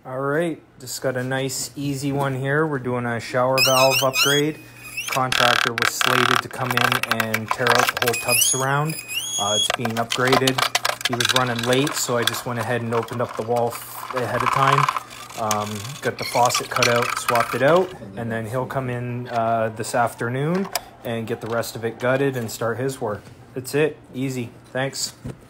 All right, just got a nice easy one here. We're doing a shower valve upgrade. Contractor was slated to come in and tear out the whole tub surround. It's being upgraded. He was running late, so I just went ahead and opened up the wall ahead of time. Got the faucet cut out, swapped it out, and then he'll come in this afternoon and get the rest of it gutted and start his work. That's it. Easy. Thanks.